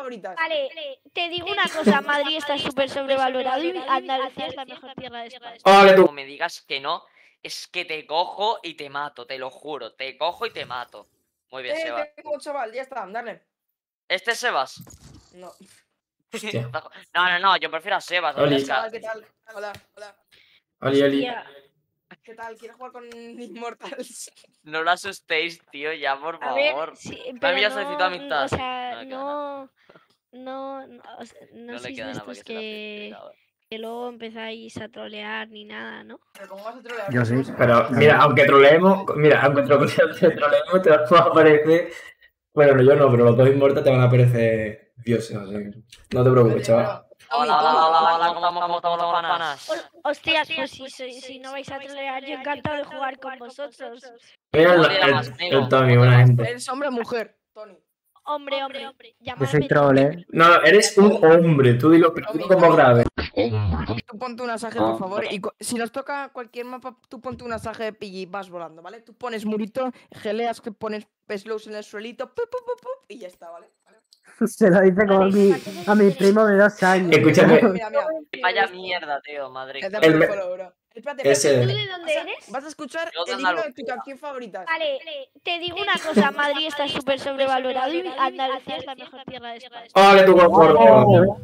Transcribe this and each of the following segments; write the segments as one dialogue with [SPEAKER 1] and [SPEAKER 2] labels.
[SPEAKER 1] favoritas?
[SPEAKER 2] Vale, te digo una cosa, Madrid está súper sobrevalorado y Andalucía es la mejor tierra de España.
[SPEAKER 3] Como me digas que no, es que te cojo y te mato, te lo juro. Te cojo y te mato. Muy bien, Sebas.
[SPEAKER 1] Tengo chaval, ya está, dale.
[SPEAKER 3] ¿Este es Sebas?
[SPEAKER 1] No.
[SPEAKER 4] Hostia.
[SPEAKER 3] No, yo prefiero a Sebas.
[SPEAKER 4] Oli.
[SPEAKER 1] Chaval, ¿qué tal? Hola.
[SPEAKER 4] Oli.
[SPEAKER 1] ¿Qué tal? ¿Quieres jugar con Immortals?
[SPEAKER 3] No lo asustéis, tío, ya, por
[SPEAKER 2] A ver,
[SPEAKER 3] favor.
[SPEAKER 2] sí,
[SPEAKER 3] Me
[SPEAKER 2] pero
[SPEAKER 3] había solicitado amistad.
[SPEAKER 2] o sea,
[SPEAKER 3] No
[SPEAKER 2] no
[SPEAKER 3] le
[SPEAKER 2] sois
[SPEAKER 3] queda
[SPEAKER 2] de
[SPEAKER 3] nada para
[SPEAKER 2] estos
[SPEAKER 3] que se la acepte,
[SPEAKER 2] que luego empezáis a trolear ni nada, ¿no?
[SPEAKER 1] Pero ¿cómo vas a trolear?
[SPEAKER 5] Yo sí.
[SPEAKER 4] Pero mira, aunque troleemos, te va a aparecer. Bueno, yo no, pero los dos inmortales te van a aparecer dioses. O sea, no te preocupes, chaval.
[SPEAKER 3] Hola, ¿cómo estamos los panas?
[SPEAKER 2] Hostias, pues si no vais a trolear, yo encantado de jugar con vosotros.
[SPEAKER 4] Mira el Tommy, buena gente.
[SPEAKER 1] ¿Eres hombre o mujer, Tony?
[SPEAKER 2] Hombre,
[SPEAKER 5] Yo soy
[SPEAKER 2] llamadme
[SPEAKER 5] troll,
[SPEAKER 4] No, eres un hombre, tú dilo, pero dilo como grave.
[SPEAKER 1] Tú ponte un asaje, por favor, y si nos toca cualquier mapa, tú ponte un asaje y vas volando, ¿vale? Tú pones murito, geleas que pones slows en el suelito, y ya está, ¿vale?
[SPEAKER 5] Se lo dice como a mi primo de 2 años.
[SPEAKER 4] Escúchame.
[SPEAKER 1] Mira.
[SPEAKER 3] Vaya mierda, tío, Madrid.
[SPEAKER 1] Espérate,
[SPEAKER 4] Ese-
[SPEAKER 2] ¿Tú de dónde eres?
[SPEAKER 1] vas a escuchar
[SPEAKER 3] Yo de
[SPEAKER 1] el himno de tu
[SPEAKER 3] Andalucía.
[SPEAKER 1] canción favorita.
[SPEAKER 2] Vale, te digo una cosa, Madrid está súper sobrevalorado y Andalucía es la mejor tierra de España.
[SPEAKER 4] ¡Ole, tu cuerpo!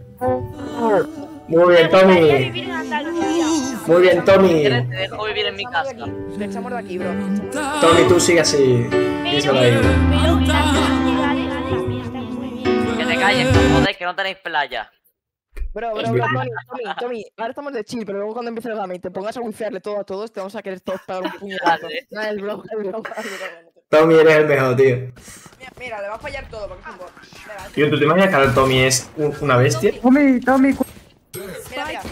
[SPEAKER 4] Muy bien,
[SPEAKER 2] Me gustaría
[SPEAKER 4] Tommy.
[SPEAKER 2] vivir en Andalucía.
[SPEAKER 4] Muy bien, Tommy.
[SPEAKER 3] ¿Quieres? Te dejo vivir en mi casa.
[SPEAKER 1] Te echamos de aquí, bro.
[SPEAKER 4] Tommy, tú sigue así. Díselo ahí.
[SPEAKER 2] Pero las ciudades también están muy bien.
[SPEAKER 3] Que te calles, joder, que no tenéis playa.
[SPEAKER 1] Bro, Tommy, ahora estamos de chill, pero luego cuando empiece el game y te pongas a wifiarle todo a todos, te vamos a querer todos pegar un puñetazo.
[SPEAKER 3] Vale.
[SPEAKER 1] No, el bro.
[SPEAKER 4] Tommy, eres el mejor, tío.
[SPEAKER 1] Mira, le va a fallar todo porque es un bot.
[SPEAKER 4] Tío, ¿tú te imaginas que ahora Tommy es una bestia?
[SPEAKER 5] Tommy,
[SPEAKER 1] Mira.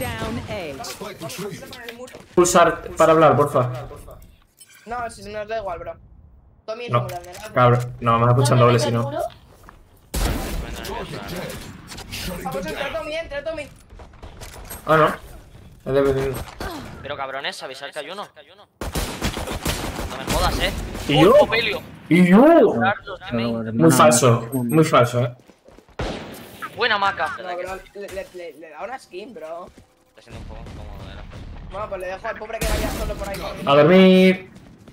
[SPEAKER 4] Pulsar para hablar, porfa.
[SPEAKER 1] No, si nos da igual, bro. Tommy es
[SPEAKER 4] No,
[SPEAKER 1] vulnerable, ¿no?
[SPEAKER 4] cabrón. No, vamos a escuchar doble si no.
[SPEAKER 1] Vamos, entra Tommy.
[SPEAKER 4] Ah, no. Es dependiendo.
[SPEAKER 3] Pero cabrones, avisar que hay uno. No me jodas,
[SPEAKER 4] ¿Y yo?
[SPEAKER 3] Popelio.
[SPEAKER 4] ¡Y yo!
[SPEAKER 3] Carlos, de main.
[SPEAKER 4] Muy falso,
[SPEAKER 3] Buena maca.
[SPEAKER 1] No, bro, le da una skin, bro.
[SPEAKER 3] Está siendo un poco incómodo,
[SPEAKER 1] Bueno, pues le dejo al pobre que vaya solo por ahí.
[SPEAKER 4] A dormir.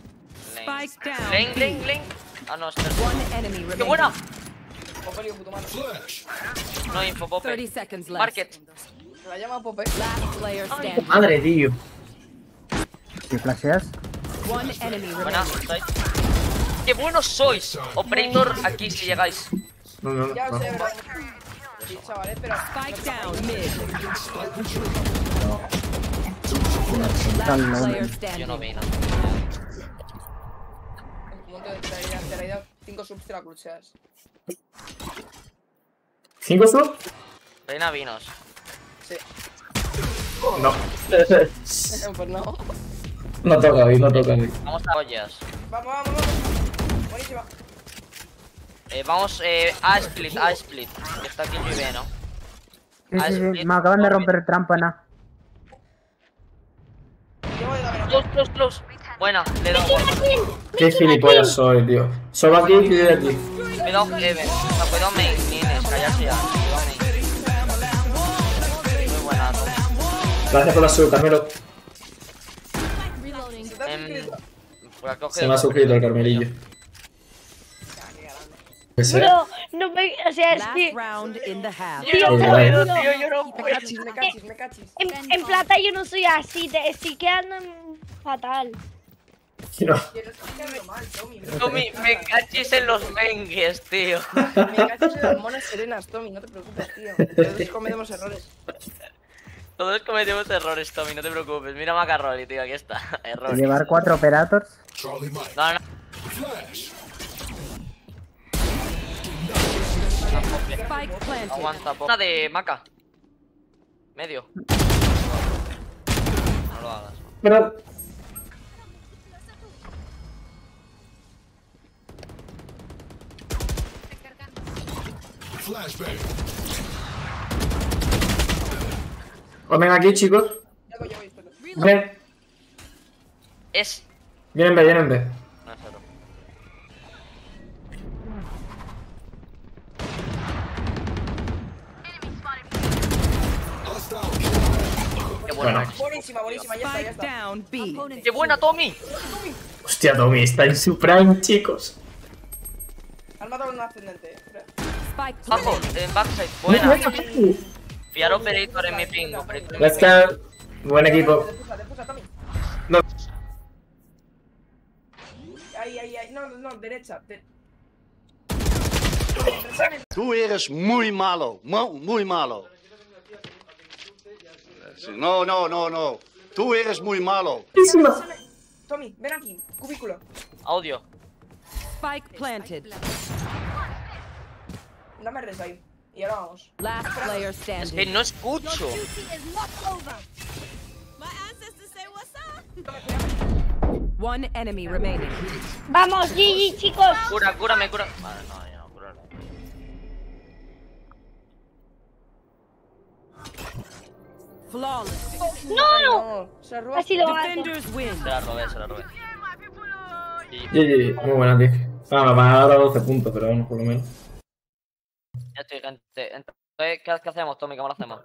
[SPEAKER 3] Lane. Ah, no, espera. ¡Qué buena!
[SPEAKER 1] Popelio, puto malo.
[SPEAKER 3] No info, Pope.
[SPEAKER 6] 30 seconds left.
[SPEAKER 3] Market.
[SPEAKER 1] Se la llama Pope.
[SPEAKER 6] Last player standing.
[SPEAKER 4] Madre, tío.
[SPEAKER 5] si flasheas,
[SPEAKER 6] One enemy
[SPEAKER 3] Buena,
[SPEAKER 6] remaining.
[SPEAKER 3] estáis. ¡Qué buenos sois! Operator aquí si llegáis.
[SPEAKER 4] No.
[SPEAKER 1] Ya lo sé, bro. Sí, chavales, pero.
[SPEAKER 6] Spike down mid.
[SPEAKER 5] tal,
[SPEAKER 6] Last
[SPEAKER 5] no.
[SPEAKER 6] player
[SPEAKER 3] Yo no
[SPEAKER 6] standing.
[SPEAKER 3] vi nada.
[SPEAKER 1] Un montón de te la he dado 5 subs, te la cruceas.
[SPEAKER 4] ¿5 sub?
[SPEAKER 3] Reina vinos.
[SPEAKER 1] Sí.
[SPEAKER 4] No.
[SPEAKER 1] Pues no.
[SPEAKER 4] No toca hoy, no toca hoy.
[SPEAKER 3] Vamos a ollas.
[SPEAKER 1] Vamos. Buenísima.
[SPEAKER 3] Vamos A split. Que está aquí muy bien, ¿no?
[SPEAKER 5] sí, me acaban de romper trampa, na.
[SPEAKER 1] Yo voy a dar
[SPEAKER 3] Close. Buena, le doy.
[SPEAKER 4] Qué gilipollas soy, tío. Solo aquí y de aquí.
[SPEAKER 3] Cuidado, cuidado main, Nines, callarse ya. Cuidado main. Muy buena, ¿no?
[SPEAKER 4] Gracias por la sub, Carmelo.
[SPEAKER 3] Por acá
[SPEAKER 4] Se me ha suscrito el Carmelillo. Que sea.
[SPEAKER 2] Bro, no me. O sea, es
[SPEAKER 6] Last
[SPEAKER 2] que.
[SPEAKER 6] round in the half.
[SPEAKER 2] Tío,
[SPEAKER 4] Pues
[SPEAKER 2] te lo
[SPEAKER 4] vale.
[SPEAKER 2] juro.
[SPEAKER 3] Tío, yo no
[SPEAKER 1] Me
[SPEAKER 3] puedo.
[SPEAKER 1] cachis.
[SPEAKER 2] En plata yo no soy así, te estoy quedando fatal.
[SPEAKER 4] No.
[SPEAKER 1] Que no estoy quedando mal, Tommy.
[SPEAKER 3] Tommy, me cachis en los mengues, tío.
[SPEAKER 1] Me cachis en las monas serenas, Tommy, no te preocupes, tío. Todos cometemos errores.
[SPEAKER 3] Todos cometemos errores, Tommy, no te preocupes. Mira Macarroli, tío, aquí está. Error.
[SPEAKER 5] Llevar 4 operators.
[SPEAKER 3] No.
[SPEAKER 6] Spike planted.
[SPEAKER 3] Aguanta poco. Una de Maca. Medio. No lo hagas.
[SPEAKER 4] Pero. Os ven aquí, chicos.
[SPEAKER 1] Ya voy, espera.
[SPEAKER 4] Ven.
[SPEAKER 3] Es.
[SPEAKER 4] Vienen B.
[SPEAKER 3] No, es cero.
[SPEAKER 4] Bueno.
[SPEAKER 1] Buenísima, buenísima, ya está, ya
[SPEAKER 6] Spike
[SPEAKER 1] está.
[SPEAKER 6] down B.
[SPEAKER 3] ¡Qué buena, Tommy!
[SPEAKER 4] Hostia, Tommy, está en su prime, chicos.
[SPEAKER 1] Han matado un ascendente,
[SPEAKER 6] Spike
[SPEAKER 3] Bajo,
[SPEAKER 6] planted.
[SPEAKER 3] en backside. Buena. Fiar operator en mi ping. Operator en mi
[SPEAKER 4] Ya
[SPEAKER 3] ping.
[SPEAKER 4] está. Buen equipo.
[SPEAKER 1] Defusa, Tommy.
[SPEAKER 4] No.
[SPEAKER 1] Ahí. No, derecha.
[SPEAKER 7] Tú eres muy malo, muy malo. Sí, no. Tú eres muy malo.
[SPEAKER 1] Tommy, ven aquí, cubículo.
[SPEAKER 3] Audio.
[SPEAKER 6] Spike planted.
[SPEAKER 1] Dame res ahí. Y ahora vamos.
[SPEAKER 6] Last player
[SPEAKER 3] Es que
[SPEAKER 6] standing.
[SPEAKER 3] no escucho.
[SPEAKER 6] One enemy remaining.
[SPEAKER 2] Vamos, GG, chicos.
[SPEAKER 3] Cúrame. Vale, no, ya no, cúrame.
[SPEAKER 6] Flawless.
[SPEAKER 1] No, se ha robado.
[SPEAKER 2] Ha sido gato.
[SPEAKER 6] Defenders win.
[SPEAKER 3] Se la robé.
[SPEAKER 4] GG, muy buena, tío. Vamos, para ahora 12 puntos, pero bueno, por lo menos.
[SPEAKER 3] Ya estoy, gente. Entonces, ¿qué hacemos, Tommy? ¿Cómo lo hacemos?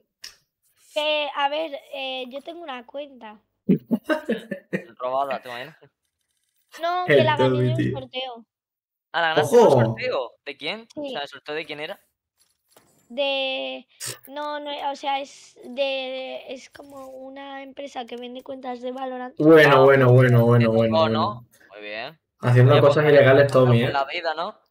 [SPEAKER 2] A ver, yo tengo una cuenta.
[SPEAKER 3] Robada, ¿te imaginas?
[SPEAKER 2] No,
[SPEAKER 4] El
[SPEAKER 2] que la gané
[SPEAKER 4] Tommy,
[SPEAKER 2] en un
[SPEAKER 4] tío.
[SPEAKER 2] sorteo.
[SPEAKER 3] Ah, la ganaste en un
[SPEAKER 4] ¡Ojo!
[SPEAKER 3] sorteo. ¿De quién?
[SPEAKER 2] Sí.
[SPEAKER 3] O sea, ¿el sorteo de quién era?
[SPEAKER 2] No, o sea, es como una empresa que vende cuentas de Valorant.
[SPEAKER 4] Bueno.
[SPEAKER 3] Te tocó, ¿no? Muy bien.
[SPEAKER 4] Haciendo
[SPEAKER 3] Oye,
[SPEAKER 4] cosas
[SPEAKER 3] pues,
[SPEAKER 4] ilegales, Tommy,
[SPEAKER 3] en la vida, ¿no?